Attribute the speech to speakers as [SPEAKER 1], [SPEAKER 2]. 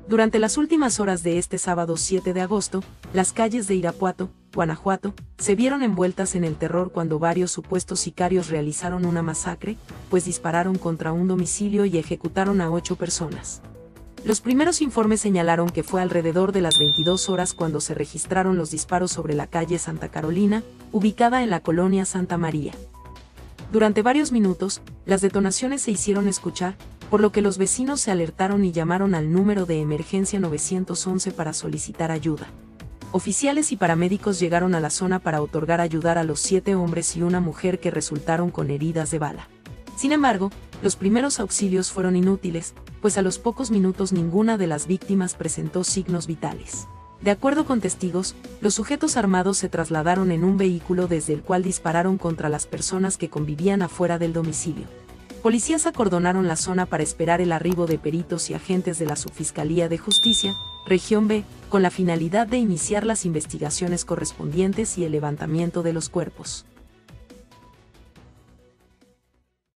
[SPEAKER 1] Durante las últimas horas de este sábado 7 de agosto, las calles de Irapuato, Guanajuato, se vieron envueltas en el terror cuando varios supuestos sicarios realizaron una masacre, pues dispararon contra un domicilio y ejecutaron a 8 personas. Los primeros informes señalaron que fue alrededor de las 22 horas cuando se registraron los disparos sobre la calle Santa Carolina, ubicada en la colonia Santa María. Durante varios minutos, las detonaciones se hicieron escuchar, por lo que los vecinos se alertaron y llamaron al número de emergencia 911 para solicitar ayuda. Oficiales y paramédicos llegaron a la zona para otorgar ayuda a los 7 hombres y una mujer que resultaron con heridas de bala. Sin embargo, los primeros auxilios fueron inútiles, pues a los pocos minutos ninguna de las víctimas presentó signos vitales. De acuerdo con testigos, los sujetos armados se trasladaron en un vehículo desde el cual dispararon contra las personas que convivían afuera del domicilio. Policías acordonaron la zona para esperar el arribo de peritos y agentes de la Subfiscalía de Justicia, Región B, con la finalidad de iniciar las investigaciones correspondientes y el levantamiento de los cuerpos.